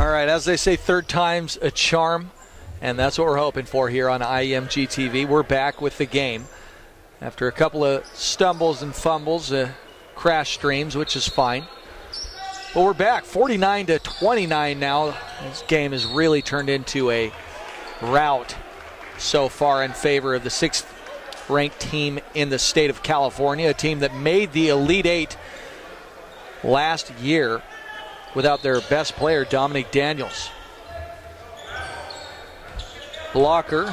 right, as they say, third time's a charm, and that's what we're hoping for here on IMG TV. We're back with the game after a couple of stumbles and fumbles, crash streams, which is fine. But we're back, 49-29 now. This game has really turned into a rout so far in favor of the 6th-ranked team in the state of California, a team that made the Elite Eight last year without their best player, Dominic Daniels. Blocker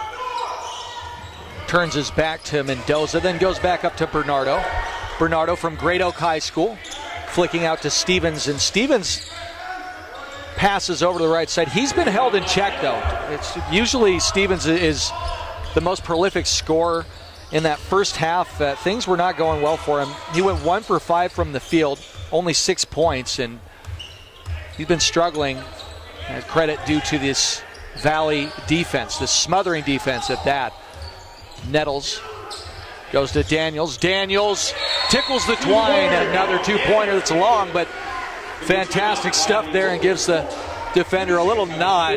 turns his back to Mendoza, then goes back up to Bernardo. Bernardo from Great Oak High School, flicking out to Stevens, and Stevens passes over to the right side. He's been held in check, though. It's usually Stevens is the most prolific scorer in that first half. Things were not going well for him. He went 1 for 5 from the field, only 6 points, and he's been struggling. Credit due to this Valley defense, this smothering defense at that. Nettles goes to Daniels. Daniels tickles the twine. Another 2-pointer that's long, but fantastic stuff there, and gives the defender a little nod.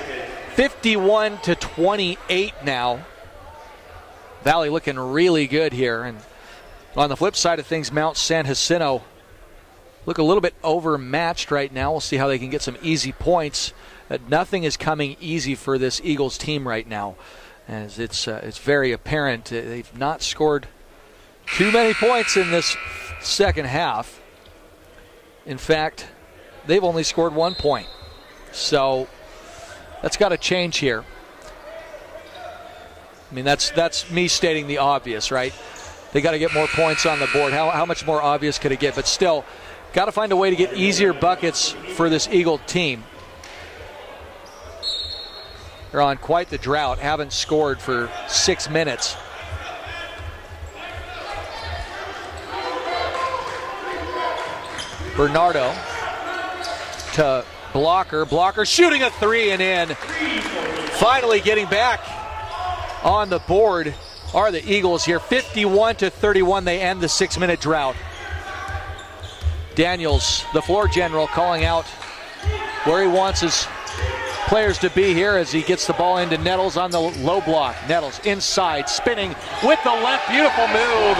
51-28 now. Valley looking really good here. And on the flip side of things, Mount San Jacinto look a little bit overmatched right now. We'll see how they can get some easy points. Nothing is coming easy for this Eagles team right now, as it's very apparent. They've not scored too many points in this second half. In fact, they've only scored 1 point. So that's got to change here. I mean, that's me stating the obvious, right? They got to get more points on the board. How much more obvious could it get? But still, got to find a way to get easier buckets for this Eagle team. They're on quite the drought, haven't scored for 6 minutes. Bernardo to Blocker. Blocker shooting a 3 and in. Finally getting back on the board are the Eagles here. 51-31, they end the 6-minute drought. Daniels, the floor general, calling out where he wants his players to be here as he gets the ball into Nettles on the low block. Nettles inside, spinning with the left. Beautiful move.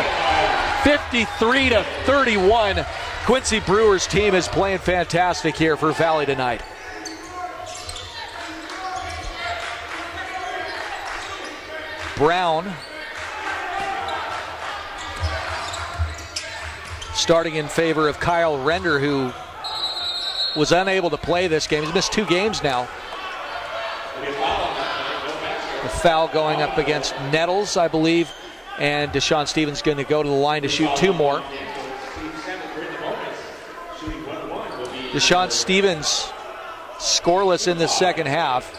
53-31. Quincy Brewer's team is playing fantastic here for Valley tonight. Brown starting in favor of Kyle Render, who was unable to play this game. He's missed 2 games now. The foul going up against Nettles, I believe, and Deshaun Stevens going to go to the line to shoot 2 more. Deshaun Stevens scoreless in the second half.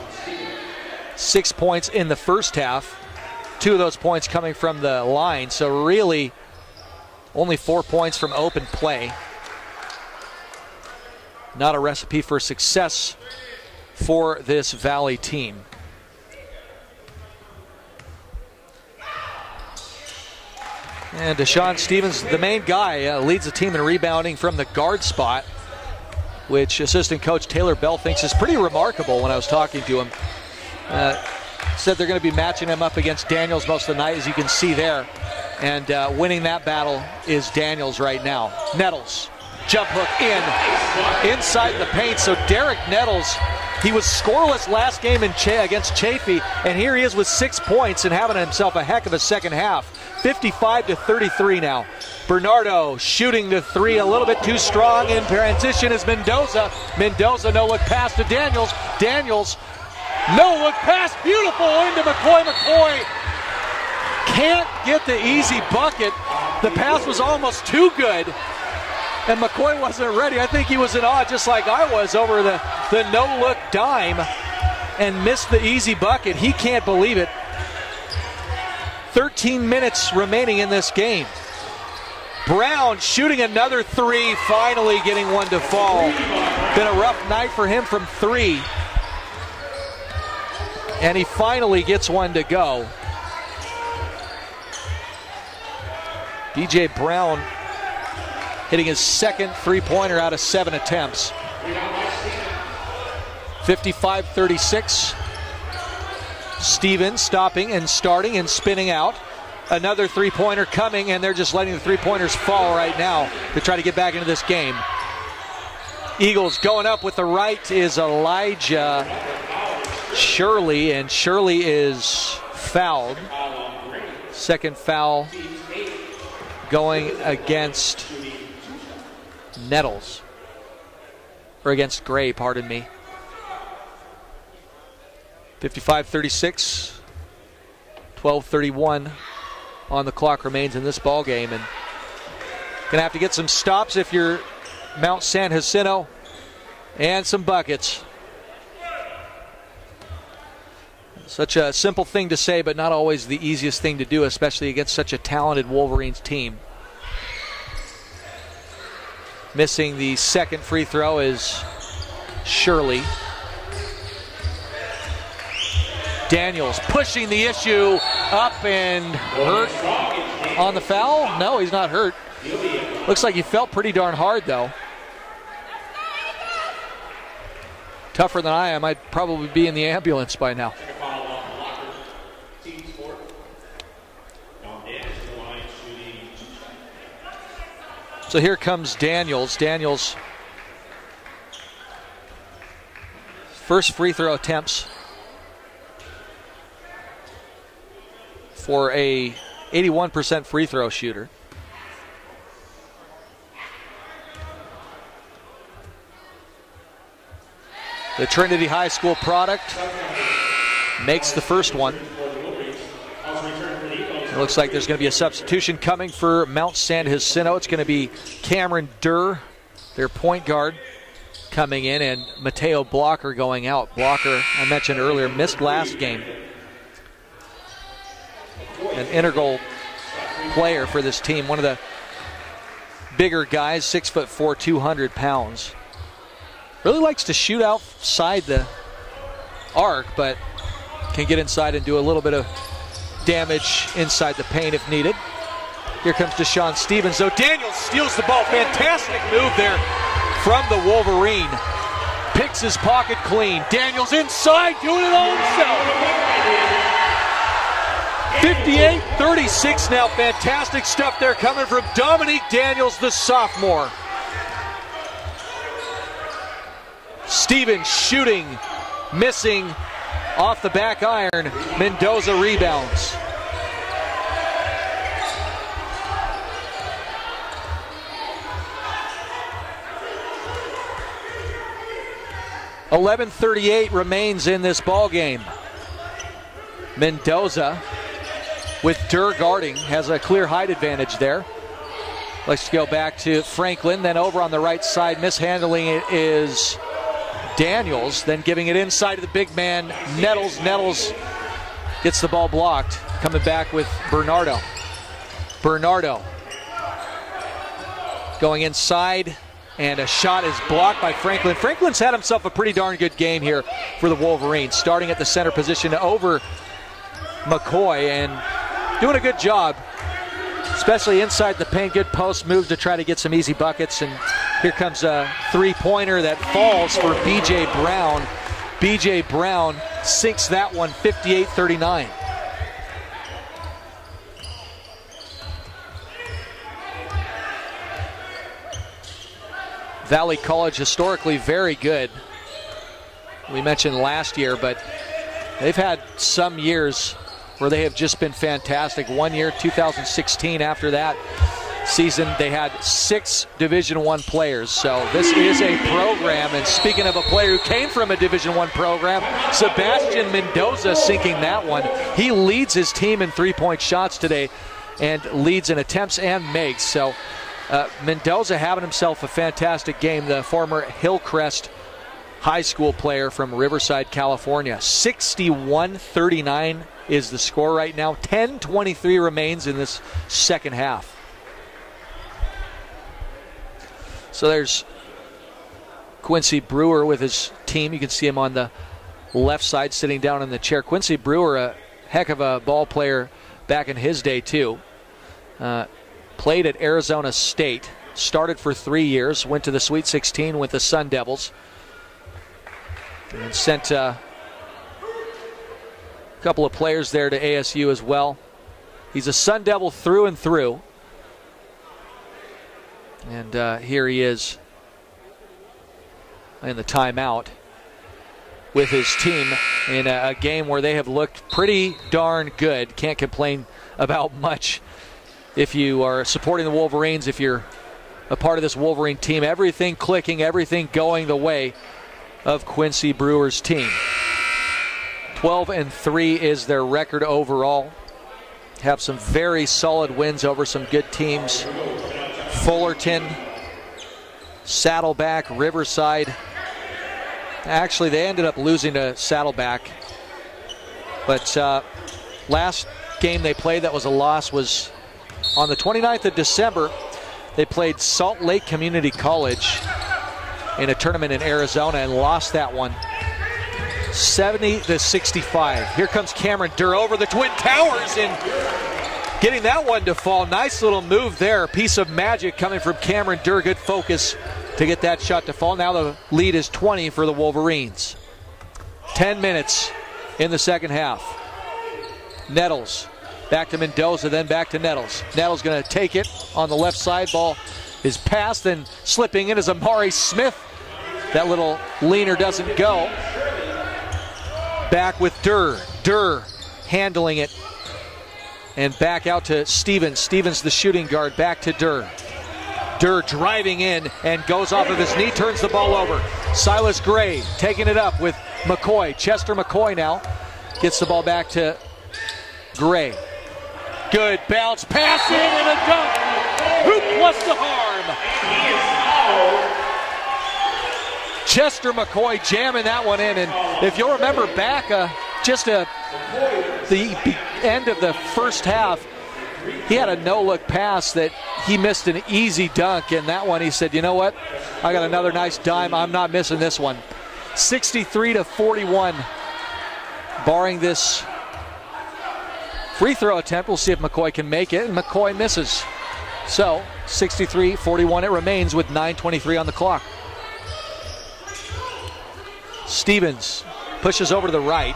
6 points in the first half. 2 of those points coming from the line, so really only 4 points from open play. Not a recipe for success for this Valley team. And Deshaun Stevens, the main guy, leads the team in rebounding from the guard spot, which assistant coach Taylor Bell thinks is pretty remarkable. When I was talking to him, said they're going to be matching him up against Daniels most of the night, as you can see there. And winning that battle is Daniels right now. Nettles, jump hook inside the paint. So Derek Nettles, he was scoreless last game against Chaffee, and here he is with 6 points and having himself a heck of a second half. 55-33 now. Bernardo shooting the 3 a little bit too strong. In transition is Mendoza. Mendoza no look pass to Daniels. Daniels no look pass, beautiful into McCoy. McCoy can't get the easy bucket. The pass was almost too good, and McCoy wasn't ready. I think he was in awe, just like I was, over the no-look dime, and missed the easy bucket. He can't believe it. 13 minutes remaining in this game. Brown shooting another 3, finally getting one to fall. Been a rough night for him from 3. And he finally gets one to go. DJ Brown hitting his second 3-pointer out of 7 attempts. 55-36. Stevens stopping and starting and spinning out. Another three-pointer coming, and they're just letting the three-pointers fall right now to try to get back into this game. Eagles going up with the right is Elijah Shirley, and Shirley is fouled. Second foul going against Nettles. Or against Gray, pardon me. 55-36, 12:31 on the clock remains in this ball game, and gonna have to get some stops if you're Mount San Jacinto, and some buckets. Such a simple thing to say, but not always the easiest thing to do, especially against such a talented Wolverines team. Missing the second free throw is Shirley. Daniels pushing the issue up and hurt on the foul. No, he's not hurt. Looks like he felt pretty darn hard, though. Tougher than I am. I'd probably be in the ambulance by now. So here comes Daniels. Daniels' first free throw attempts for a 81% free throw shooter. The Trinity High School product makes the first one. It looks like there's going to be a substitution coming for Mount San Jacinto. It's going to be Cameron Durr, their point guard, coming in, and Mateo Blocker going out. Blocker, I mentioned earlier, missed last game. An integral player for this team. One of the bigger guys, 6'4", 200 pounds. Really likes to shoot outside the arc, but can get inside and do a little bit of damage inside the paint if needed. Here comes Deshaun Stevens, though. Daniels steals the ball. Fantastic move there from the Wolverine. Picks his pocket clean. Daniels inside, doing it all himself. 58-36 now. Fantastic stuff there coming from Dominique Daniels, the sophomore. Stevens shooting, missing off the back iron. Mendoza rebounds. .11:38 remains in this ball game. Mendoza, with Durr guarding, has a clear height advantage there. Let's go back to Franklin. Then over on the right side, mishandling it is Daniels. Then giving it inside to the big man, Nettles. Nettles gets the ball blocked. Coming back with Bernardo. Bernardo going inside, and a shot is blocked by Franklin. Franklin's had himself a pretty darn good game here for the Wolverines, starting at the center position over McCoy and doing a good job, especially inside the paint. Good post move to try to get some easy buckets, and here comes a three-pointer that falls for B.J. Brown. B.J. Brown sinks that one, 58-39. Valley College historically very good. We mentioned last year, but they've had some years where they have just been fantastic. One year, 2016, after that season, they had 6 Division I players. So this is a program, and speaking of a player who came from a Division I program, Sebastian Mendoza sinking that one. He leads his team in three-point shots today and leads in attempts and makes. So Mendoza having himself a fantastic game, the former Hillcrest High School player from Riverside, California. 61-39 is the score right now. 10:23 remains in this second half. So there's Quincy Brewer with his team. You can see him on the left side sitting down in the chair. Quincy Brewer, a heck of a ball player back in his day too. Played at Arizona State, started for 3 years, went to the Sweet 16 with the Sun Devils. And sent a couple of players there to ASU as well. He's a Sun Devil through and through. And here he is in the timeout with his team in a game where they have looked pretty darn good. Can't complain about much if you are supporting the Wolverines, if you're a part of this Wolverine team. Everything clicking, everything going the way of Quincy Brewer's team. 12-3 is their record overall. Have some very solid wins over some good teams. Fullerton, Saddleback, Riverside. Actually, they ended up losing to Saddleback. But last game they played that was a loss was on the 29th of December. They played Salt Lake Community College in a tournament in Arizona and lost that one 70-65. Here comes Cameron Durr over the Twin Towers and getting that one to fall. Nice little move there. A piece of magic coming from Cameron Durr. Good focus to get that shot to fall. Now the lead is 20 for the Wolverines. 10 minutes in the second half. Nettles back to Mendoza, then back to Nettles. Nettles going to take it on the left side. Ball is passed, then slipping in is Amari Smith. That little leaner doesn't go. Back with Durr. Durr handling it. And back out to Stevens. Stevens, the shooting guard, back to Durr. Durr driving in and goes off of his knee, turns the ball over. Silas Gray taking it up with McCoy. Chester McCoy now gets the ball back to Gray. Good bounce, pass in and a dunk. Hoop plus the harm. Chester McCoy jamming that one in. And if you'll remember back the end of the first half, he had a no-look pass that he missed an easy dunk. And that one he said, you know what? I got another nice dime. I'm not missing this one. 63-41. Barring this free throw attempt, we'll see if McCoy can make it. And McCoy misses. So 63-41 it remains with 9:23 on the clock. Stevens pushes over to the right.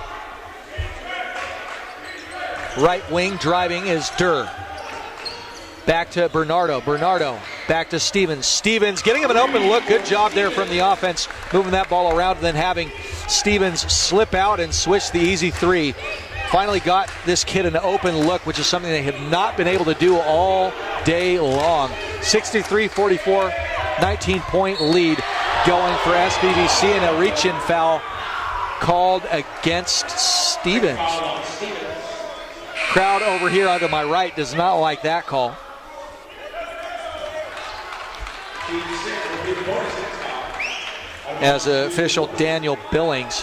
Right wing driving is Durr. Back to Bernardo. Bernardo back to Stevens. Stevens getting him an open look. Good job there from the offense, moving that ball around and then having Stevens slip out and switch the easy three. Finally got this kid an open look, which is something they have not been able to do all day long. 63-44, 19-point lead going for SBVC, and a reach-in foul called against Stevens. Crowd over here onto my right does not like that call. As official Daniel Billings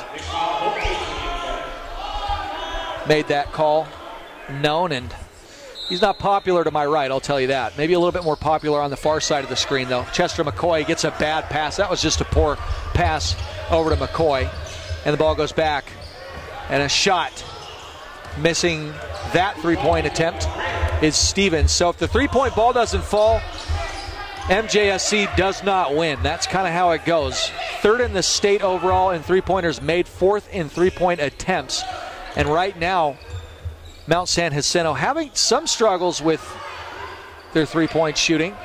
made that call known, and he's not popular to my right, I'll tell you that. Maybe a little bit more popular on the far side of the screen, though. Chester McCoy gets a bad pass. That was just a poor pass over to McCoy, and the ball goes back. And a shot missing that three-point attempt is Stevens. So if the three-point ball doesn't fall, MJSC does not win. That's kind of how it goes. Third in the state overall in three-pointers made, fourth in three-point attempts. And right now, Mount San Jacinto having some struggles with their three-point shooting.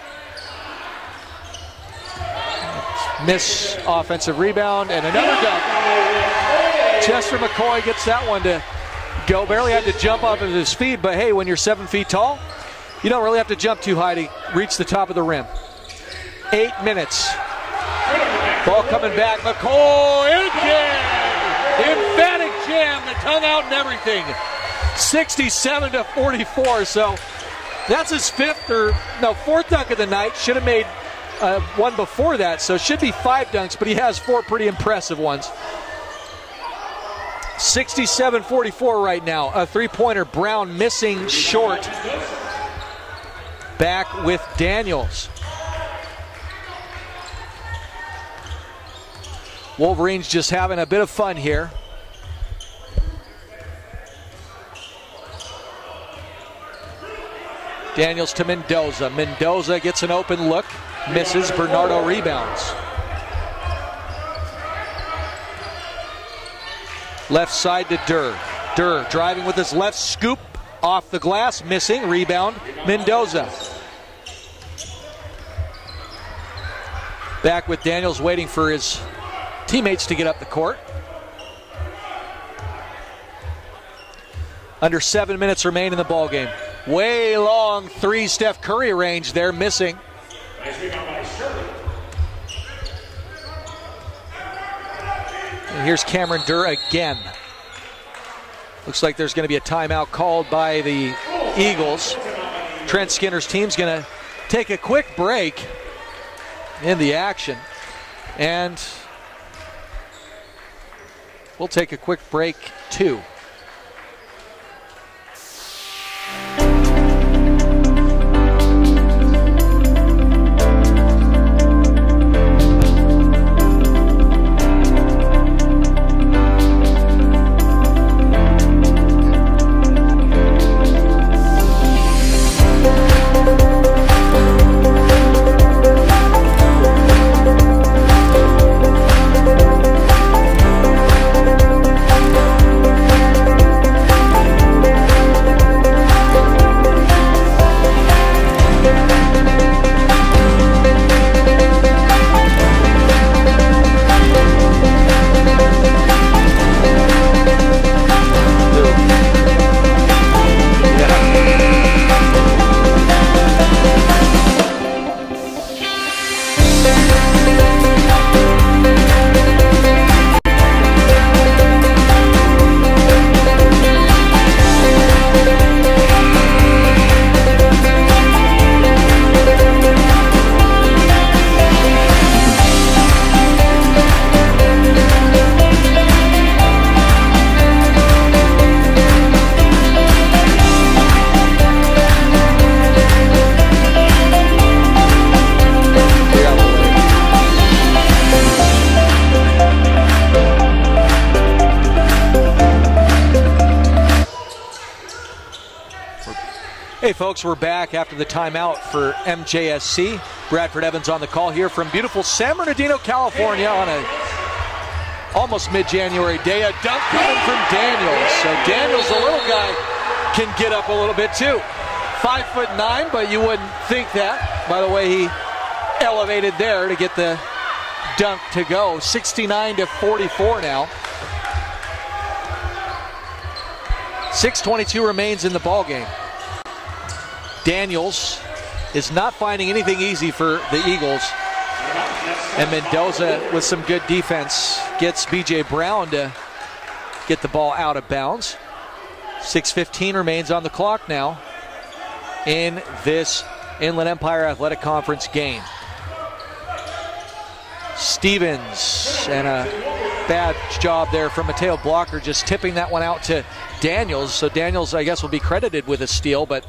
Miss offensive rebound and another dunk. Chester McCoy gets that one to go. Barely had to jump off of his feet, but hey, when you're 7 feet tall, you don't really have to jump too high to reach the top of the rim. 8 minutes. Ball coming back. McCoy again. Emphatic jam, the tongue out and everything. 67-44. So that's his fourth dunk of the night. Should have made one before that. So it should be 5 dunks, but he has 4 pretty impressive ones. 67-44 right now. A three-pointer. Brown missing short. Back with Daniels. Wolverines just having a bit of fun here. Daniels to Mendoza. Mendoza gets an open look. Misses. Bernardo rebounds. Left side to Durr. Durr driving with his left, scoop off the glass, missing. Rebound, Mendoza. Back with Daniels, waiting for his teammates to get up the court. Under 7 minutes remain in the ball game. Way long three, Steph Curry range there, missing. And here's Cameron Durr again. Looks like there's going to be a timeout called by the Eagles. Trent Skinner's team's going to take a quick break in the action. And we'll take a quick break too. Hey folks, we're back after the timeout for MJSC. Bradford Evans on the call here from beautiful San Bernardino, California on a almost mid-January day. A dunk coming from Daniels. So Daniels, the little guy, can get up a little bit too. 5'9", but you wouldn't think that by the way he elevated there to get the dunk to go. 69-44 now. 6:22 remains in the ball game. Daniels is not finding anything easy for the Eagles. And Mendoza, with some good defense, gets B.J. Brown to get the ball out of bounds. 6:15 remains on the clock now in this Inland Empire Athletic Conference game. Stevens, and a bad job there from Mateo Blocker, just tipping that one out to Daniels. So Daniels, I guess, will be credited with a steal, but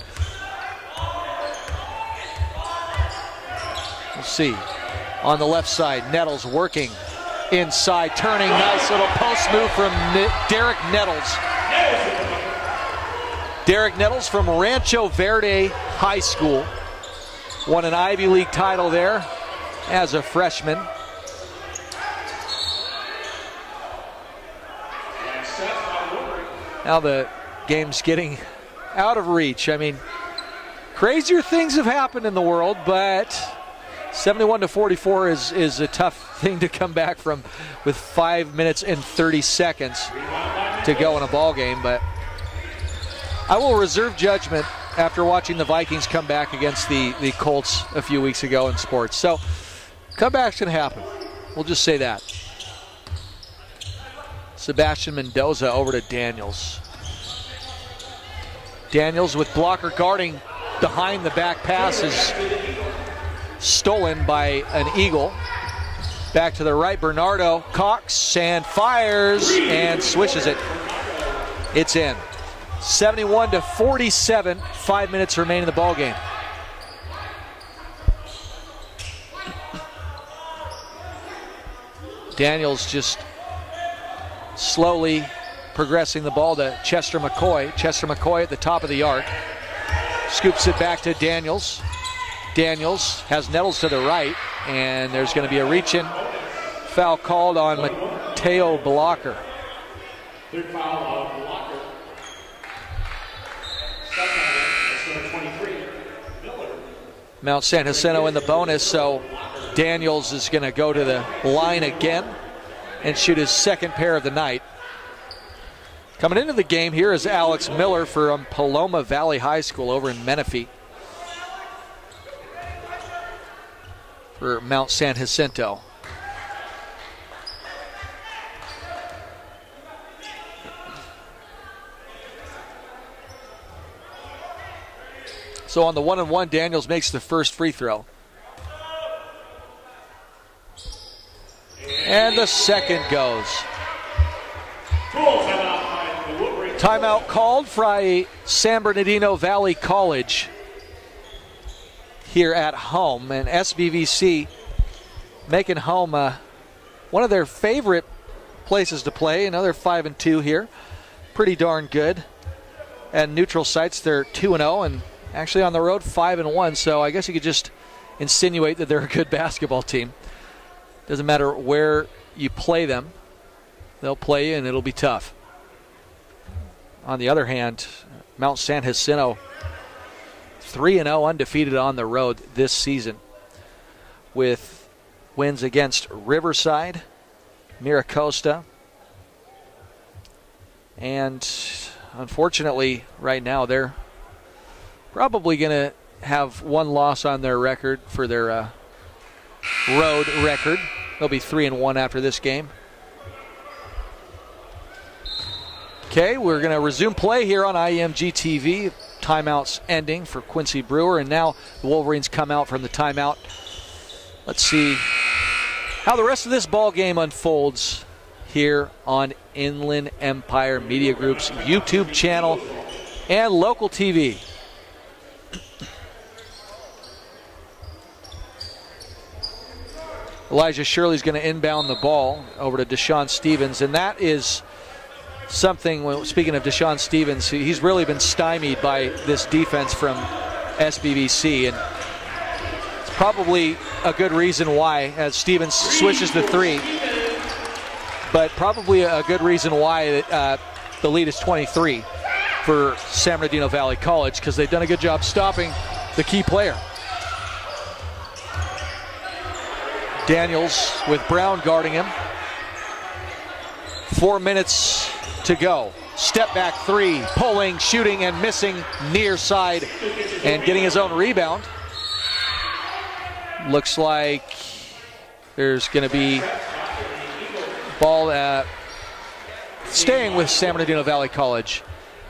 we'll see. On the left side, Nettles working inside, turning, nice little post move from Derek Nettles. Derek Nettles from Rancho Verde High School. Won an Ivy League title there as a freshman. Now the game's getting out of reach. I mean, crazier things have happened in the world, but 71-44 is a tough thing to come back from with 5 minutes and 30 seconds to go in a ball game. But I will reserve judgment after watching the Vikings come back against the Colts a few weeks ago in sports. So comebacks can happen. We'll just say that. Sebastian Mendoza over to Daniels. Daniels with Blocker guarding behind the back pass is stolen by an Eagle. Back to the right, Bernardo cocks and fires and swishes it. It's in. 71-47, 5 minutes remain in the ball game. Daniels just slowly progressing the ball to Chester McCoy. Chester McCoy at the top of the arc. Scoops it back to Daniels. Daniels has Nettles to the right, and there's going to be a reach-in foul called on Mateo Blocker. Third foul of Blocker. Second, number 23, Miller. Mount San Jacinto in the bonus, so Daniels is going to go to the line again and shoot his second pair of the night. Coming into the game here is Alex Miller from Paloma Valley High School over in Menifee for Mount San Jacinto. So on the 1-and-1, Daniels makes the first free throw. And the second goes. Timeout called by San Bernardino Valley College here at home. And SBVC making home one of their favorite places to play. Another 5-2 here. Pretty darn good. And neutral sites, they're 2-0 and actually on the road 5-1. So I guess you could just insinuate that they're a good basketball team. Doesn't matter where you play them, they'll play you and it'll be tough. On the other hand, Mount San Jacinto 3-0 undefeated on the road this season with wins against Riverside, Miracosta, and unfortunately right now they're probably going to have one loss on their record for their road record. They'll be 3-1 after this game. Okay, we're going to resume play here on IMG TV. Timeouts ending for Quincy Brewer, and now the Wolverines come out from the timeout. Let's see how the rest of this ball game unfolds here on Inland Empire Media Group's YouTube channel and local TV. Elijah Shirley's going to inbound the ball over to Deshaun Stevens, and that is something, well, speaking of Deshaun Stevens, he's really been stymied by this defense from SBVC, and it's probably a good reason why as Stevens switches to three, but probably a good reason why the lead is 23 for San Bernardino Valley College, because they've done a good job stopping the key player. Daniels with Brown guarding him. 4 minutes to go. Step back three, pulling, shooting, and missing near side, and getting his own rebound. Looks like there's going to be ball staying with San Bernardino Valley College.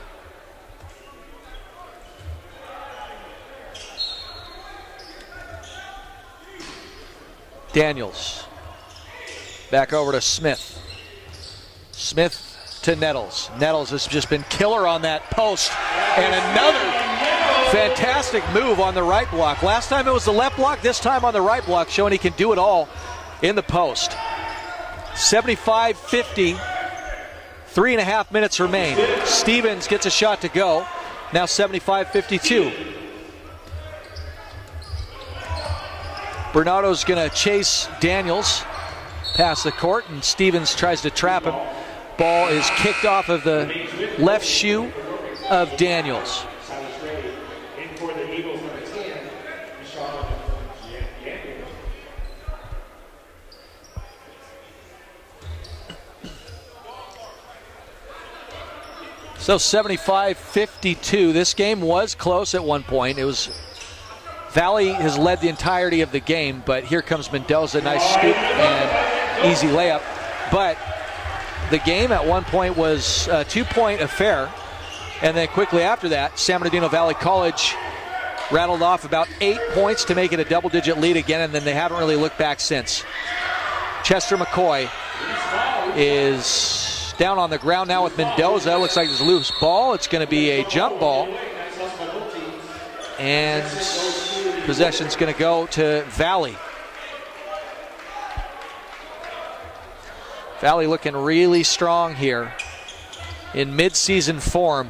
Daniels back over to Smith. Smith to Nettles. Nettles has just been killer on that post, and another fantastic move on the right block. Last time it was the left block, this time on the right block, showing he can do it all in the post. 75-50, 3.5 minutes remain. Stevens gets a shot to go. Now 75-52. Bernardo's going to chase Daniels past the court, and Stevens tries to trap him. Ball is kicked off of the left shoe of Daniels. So 75-52. This game was close at one point. It was Valley has led the entirety of the game, but here comes Mendoza, nice scoop and easy layup. But the game at one point was a 2-point affair, and then quickly after that, San Bernardino Valley College rattled off about 8 points to make it a double-digit lead again, and then they haven't really looked back since. Chester McCoy is down on the ground now with Mendoza. Looks like there's a loose ball. It's going to be a jump ball, and possession's going to go to Valley. Valley looking really strong here in mid-season form.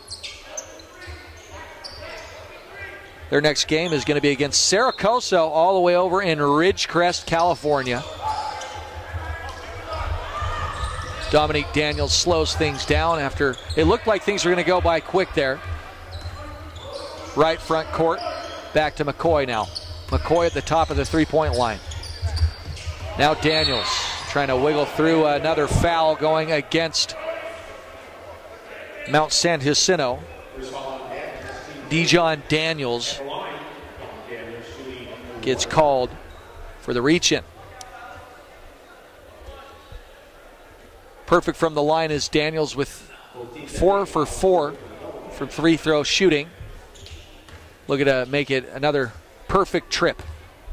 Their next game is going to be against Saracoso all the way over in Ridgecrest, California. Dominique Daniels slows things down after it looked like things were going to go by quick there. Right front court, back to McCoy now. McCoy at the top of the three-point line. Now Daniels trying to wiggle through another foul going against Mount San Jacinto. Dijon Daniels gets called for the reach-in. Perfect from the line is Daniels with 4 for 4 from free throw shooting. Looking to make it another perfect trip.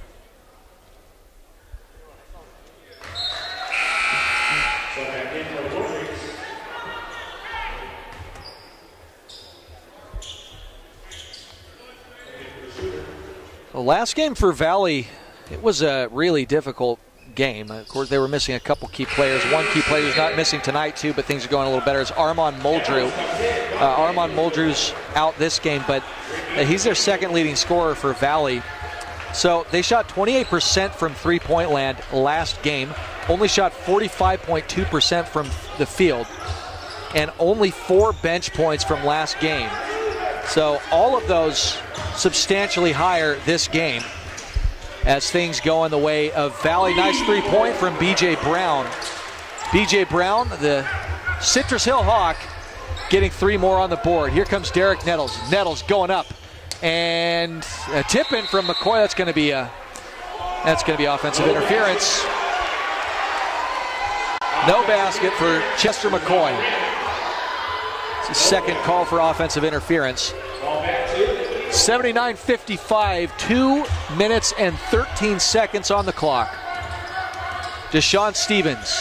The last game for Valley, it was a really difficult game. Of course, they were missing a couple key players. One key player who's not missing tonight, too, but things are going a little better, is Armand Muldrew. Armand Muldrew's out this game, but he's their second leading scorer for Valley. So they shot 28% from three-point land last game, only shot 45.2% from the field, and only 4 bench points from last game. So all of those substantially higher this game as things go in the way of Valley. Nice three-point from B.J. Brown. B.J. Brown, the Citrus Hill Hawk, getting 3 more on the board. Here comes Derek Nettles. Nettles going up. And a tip-in from McCoy. That's going to be offensive interference. No basket for Chester McCoy. It's his second call for offensive interference. 79-55, 2 minutes and 13 seconds on the clock. Deshaun Stevens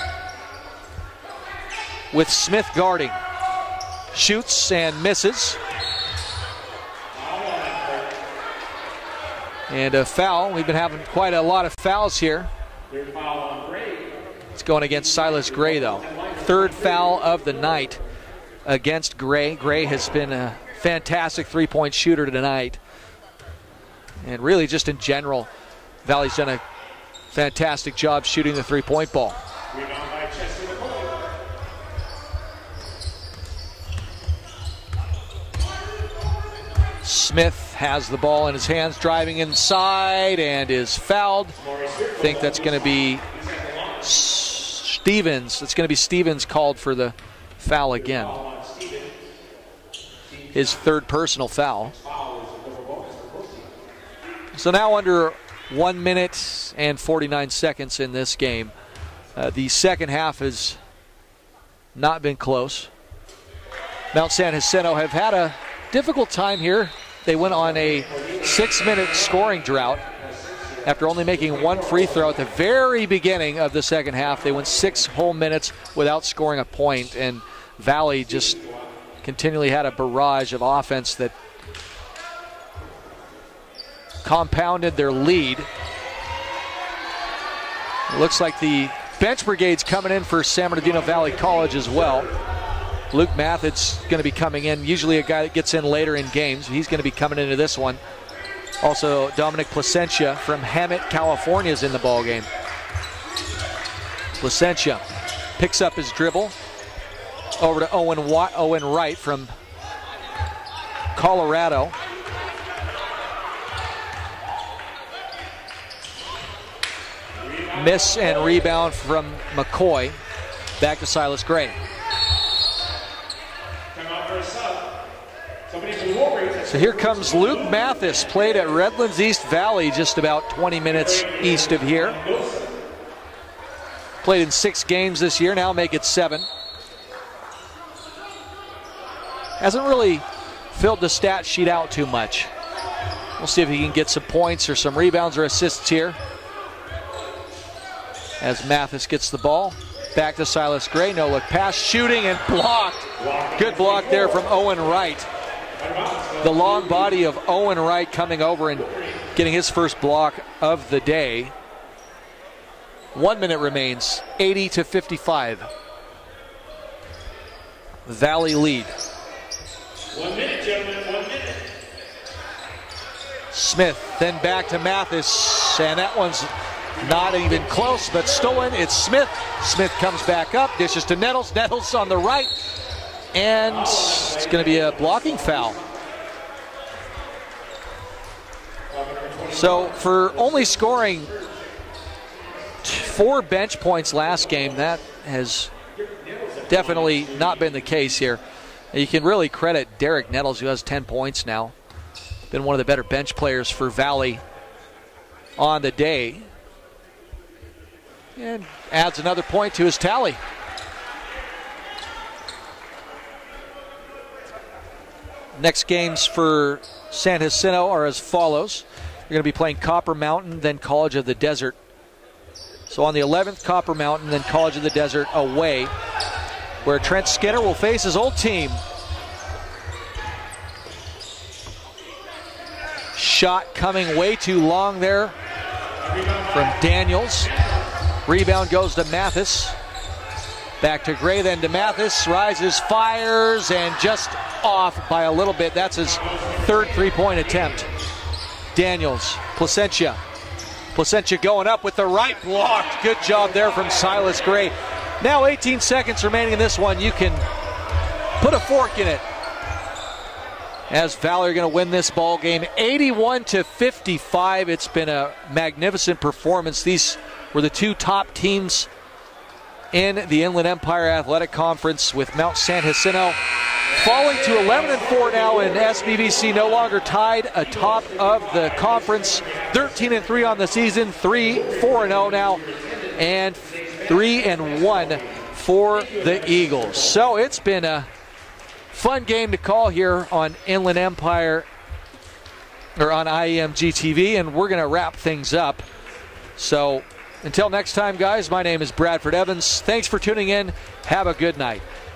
with Smith guarding. Shoots and misses. And a foul. We've been having quite a lot of fouls here. It's going against Silas Gray, though. 3rd foul of the night against Gray. Gray has been a fantastic three-point shooter tonight. And really just in general, Valley's done a fantastic job shooting the three-point ball. Smith has the ball in his hands, driving inside, and is fouled. I think that's going to be Stevens. It's going to be Stevens called for the foul again. His 3rd personal foul. So now under 1 minute and 49 seconds in this game. The second half has not been close. Mount San Jacinto have had a difficult time here. They went on a 6-minute scoring drought after only making 1 free throw at the very beginning of the second half. They went 6 whole minutes without scoring a point, and Valley just continually had a barrage of offense that compounded their lead. It looks like the bench brigade's coming in for San Bernardino Valley College as well. Luke Mathod's going to be coming in, usually a guy that gets in later in games. He's going to be coming into this one. Also, Dominic Placentia from Hemet, California is in the ballgame. Placentia picks up his dribble over to Owen Wright from Colorado. Miss and rebound from McCoy. Back to Silas Gray. So here comes Luke Mathis, played at Redlands East Valley, just about 20 minutes east of here. Played in 6 games this year, now make it 7. Hasn't really filled the stat sheet out too much. We'll see if he can get some points or some rebounds or assists here. As Mathis gets the ball. Back to Silas Gray, no look pass, shooting and blocked. Good block there from Owen Wright. The long body of Owen Wright coming over and getting his first block of the day. 1 minute remains, 80-55. Valley lead. 1 minute, gentlemen, 1 minute. Smith, then back to Mathis, and that one's Not even close, but stolen. It's Smith. Smith comes back up, dishes to Nettles. Nettles on the right. And it's going to be a blocking foul. So for only scoring 4 bench points last game, that has definitely not been the case here. And you can really credit Derek Nettles, who has 10 points now. Been one of the better bench players for Valley on the day. And adds another point to his tally. Next games for San Jacinto are as follows. You're going to be playing Copper Mountain, then College of the Desert. So on the 11th, Copper Mountain, then College of the Desert away, where Trent Skinner will face his old team. Shot coming way too long there from Daniels. Rebound goes to Mathis. Back to Gray, then to Mathis. Rises, fires, and just off by a little bit. That's his 3rd three-point attempt. Daniels, Placentia. Placentia going up with the right, blocked. Good job there from Silas Gray. Now 18 seconds remaining in this one. You can put a fork in it, as Valley are going to win this ball game 81-55. It's been a magnificent performance. These were the 2 top teams in the Inland Empire Athletic Conference, with Mount San Jacinto falling to 11-4 now, and SBVC no longer tied atop of the conference. 13-3 on the season, 3-4-0 now, and 3-1 for the Eagles. So it's been a fun game to call here on Inland Empire, or on IEMG TV, and we're going to wrap things up. So until next time, guys, my name is Bradford Evans. Thanks for tuning in. Have a good night.